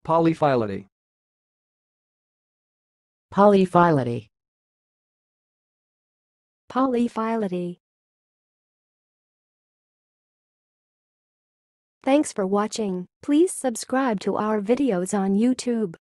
Polyphylety. Polyphylety. Polyphylety. Thanks for watching. Please subscribe to our videos on YouTube.